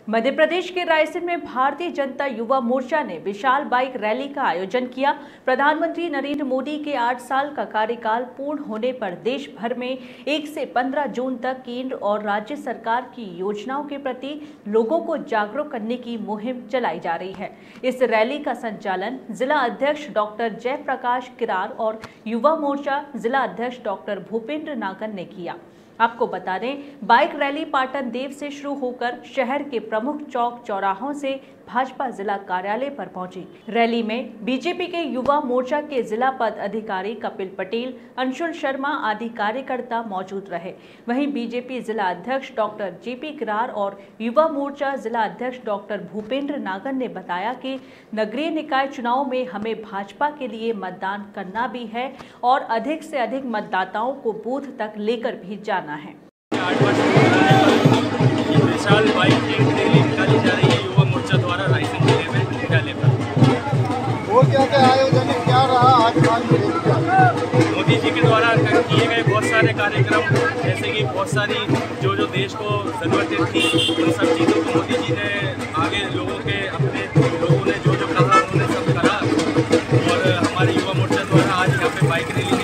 मध्य प्रदेश के रायसेन में भारतीय जनता युवा मोर्चा ने विशाल बाइक रैली का आयोजन किया। प्रधानमंत्री नरेंद्र मोदी के 8 साल का कार्यकाल पूर्ण होने पर देश भर में 1 से 15 जून तक केंद्र और राज्य सरकार की योजनाओं के प्रति लोगों को जागरूक करने की मुहिम चलाई जा रही है। इस रैली का संचालन जिला अध्यक्ष डॉक्टर जयप्रकाश किरार और युवा मोर्चा जिला अध्यक्ष डॉक्टर भूपेंद्र नागर ने किया। आपको बता दें, बाइक रैली पाटन देव से शुरू होकर शहर के प्रमुख चौक चौराहों से भाजपा जिला कार्यालय पर पहुंची। रैली में बीजेपी के युवा मोर्चा के जिला पद अधिकारी कपिल पटेल, अंशुल शर्मा आदि कार्यकर्ता मौजूद रहे। वहीं बीजेपी जिला अध्यक्ष डॉक्टर जेपी किरार और युवा मोर्चा जिला अध्यक्ष डॉक्टर भूपेंद्र नागर ने बताया कि नगरीय निकाय चुनाव में हमें भाजपा के लिए मतदान करना भी है और अधिक से अधिक मतदाताओं को बूथ तक लेकर भी जाना है। 8 वर्ष विशाल बाइक रैली निकाली जा रही है युवा मोर्चा द्वारा रायसेन जिले में मुख्यालय पर। वो क्या आयोजन क्या रहा आज? मोदी जी के द्वारा किए गए बहुत सारे कार्यक्रम, जैसे कि बहुत सारी जो देश को जरूरतें थी उन सब चीज़ों को मोदी जी ने आगे लोगों ने जो कहा उन्होंने सब करा। और हमारे युवा मोर्चा द्वारा आज यहाँ पे बाइक रैली